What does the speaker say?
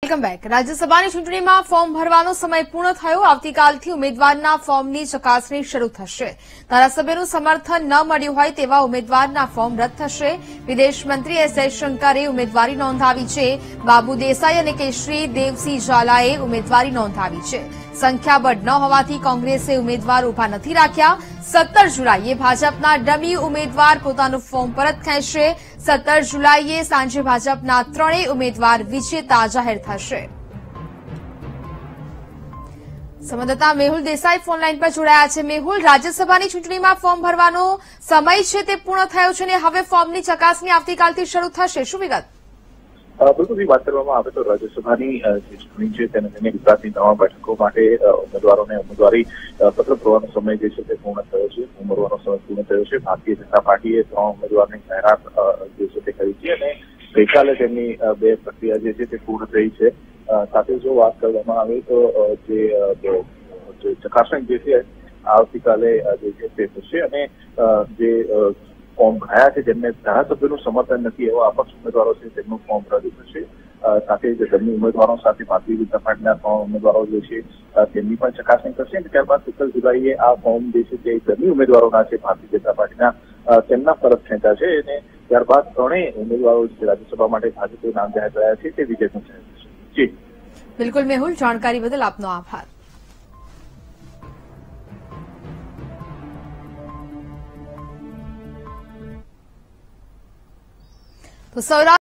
Welcome back. રાજ્યસભાની ચૂંટણીમાં form ભરવાનો સમય પૂર્ણ થયો. આવતીકાલથી ઉમેદવારના ફોર્મની ચકાસણી શરૂ થશે. ધારાસભ્યનું સમર્થન ન મળ્યું હોય તેવા ઉમેદવારના ફોર્મ રદ થશે. વિદેશ મંત્રી એસ જયશંકરે ઉમેદવારી નોંધાવી છે. બાબુ દેસાઈ અને કેશરી દેવસિંહ ઝાલાએ ઉમેદવારી નોંધાવી છે. સંખ્યાબળ ન હોવાથી કોંગ્રેસે ઉમેદવાર ઉભા નથી રાખ્યા. 17 જુલાઈએ ભાજપના ડમી ઉમેદવાર પોતાનું ફોર્મ પરત ખેંચશે. 17 જુલાઈએ સાંજે ભાજપના ત્રણેય ઉમેદવાર વિજેતા જાહેર થશે. સંવાદદાતા મેહુલ દેસાઈ ફોનલાઈન પર જોડાયા છે. મેહુલ, રાજ્યસભાની ચૂંટણીમાં ફોર્મ ભરવાનો સમય છે તે પૂર્ણ થયો છે અને હવે ફોર્મની ચકાસણી આવતીકાલથી શરૂ થશે. શું વિગત? બિલકુલ વાત કરવામાં આવે તો રાજ્યસભાની જે ચૂંટણી છે તેને લઈને ગુજરાતની 9 બેઠકો માટે ઉમેદવારોને ઉમેદવારી પત્ર ભરવાનો સમય જે છે તે પૂર્ણ થયો છે. ઉમેદવારનો સમય પૂર્ણ થયો છે. ભારતીય જનતા પાર્ટીએ 3 ઉમેદવારની જાહેરાત જે છે તે કરી છે અને ગઈકાલે તેમની 2 પ્રક્રિયા જે છે તે પૂર્ણ થઈ છે. સાથે જો વાત કરવામાં આવે તો જે ચકાસણી જે છે આવતીકાલે જે છે તે થશે અને જે ફોર્મ ભરાયા છે જેમને ધારાસભ્યનું સમર્થન નથી એવા અપક્ષ ઉમેદવારો છે તેમનું ફોર્મ રદ થશે. સાથે જ તેમની ઉમેદવારો સાથે ભારતીય જનતા પાર્ટીના 3 ઉમેદવારો જે છે તેમની પણ ચકાસણી કરશે અને ત્યારબાદ 17 જુલાઈએ આ ફોર્મ જે છે તે તેમની ઉમેદવારોના છે ભારતીય જનતા પાર્ટીના તેમના પરત ખેંચાશે અને ત્યારબાદ 3 ઉમેદવારો જે રાજ્યસભા માટે ભાજપે નામ જાહેર કર્યા છે તે વિજેતા જાહેર થશે. જી બિલકુલ મેહુલ, જાણકારી બદલ આપનો આભાર. તો સૌરાષ્ટ્ર